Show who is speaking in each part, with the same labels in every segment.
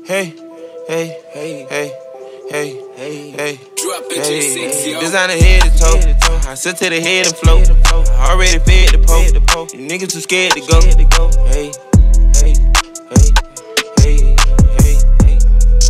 Speaker 1: Hey, hey, hey, hey, hey, hey, hey. Designer head to toe. I sit to the head and float. I already fed the poke. These niggas too scared to go. Hey, hey, hey, hey, hey,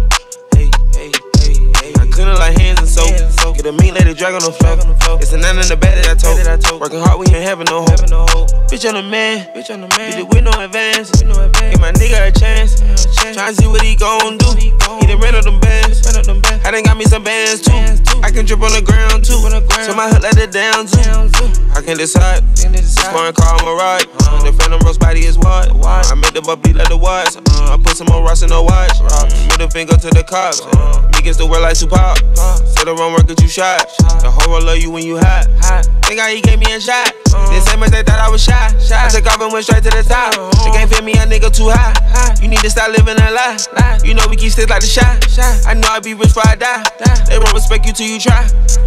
Speaker 1: hey, hey, hey. I clean it like hands and soap. Get a meat, let it drag on the floor. It's a 9 in the bed that I told. Working hard, we ain't having no hope. Bitch on the man, bitch it with no advance. Give my nigga a chance. Tryna see what he gon' do. He done ran up them bands. I done got me some bands too. I can drip on the ground too. So my hood let it down too. I can decide. Foreign car on my ride. The phantom roast body is what? I made the butt beat like the watch. I put some more rocks in the watch. Middle finger to the cops. Me against the world like Tupac. Say the wrong word, get you shot. The whole world love you when you hot. Think how he gave me a shot. They say much they thought I was shy. I took off and went straight to the top. They can't fit me, a nigga too high. You need to stop living a lie. You know we keep sticks like the shot. I know I be rich before I die. They won't respect you till you try.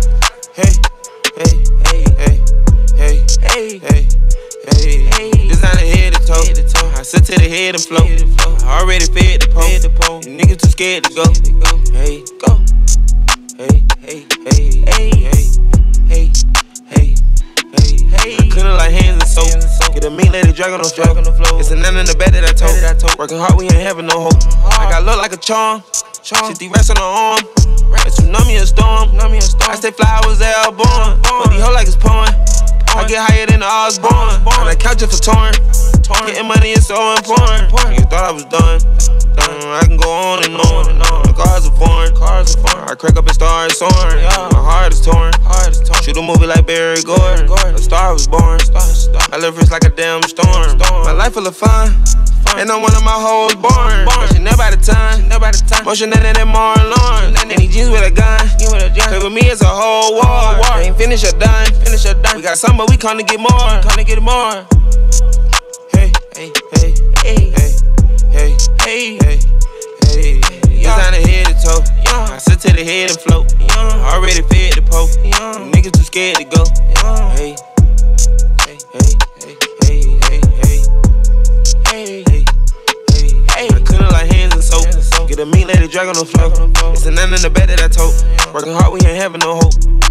Speaker 1: Hey, hey, hey, hey, hey, hey, hey, hey. Designer head to toe. I sit to the head and float. I already fed the poke. These niggas too scared to go. Hey, go. Hey, hey, hey, hey, hey, hey, hey, hey. I clean it like hands and soap. Get a meat, let it drag on the floor. It's a 9 in the bed that I told. Working hard, we ain't having no hope. I got look like a charm. 50 racks on the arm. A tsunami a storm. I stay fly, I was airborne. But these hoes like it's pouring. I get higher than the Osborne. On the couch just for touring. Getting money is so important. You thought I was done. I can go on and on. The cars are foreign. I crack up and start soaring. My heart is torn. Shoot a movie like Barry Gordon. A star was born. I live rich like a damn storm. My life full of fun. And I'm one of my hoes born. But she never out of time. Motion than Marlon Lawrence. And he jeans with a gun. Play with me, it's a whole war. They ain't finished or done. We got some, but we come to get more. Hey, hey, hey, hey, hey, hey, hey, hey. Designer head to toe. I sit to the head and float. I already fed the poke. Niggas too scared to go. Hey, hey, hey, hey, hey, hey, hey, hey, hey. I clean it like hands and soap. Get a meat, let it drag on the floor. It's a 9 in the bed that I told. Working hard, we ain't having no hope.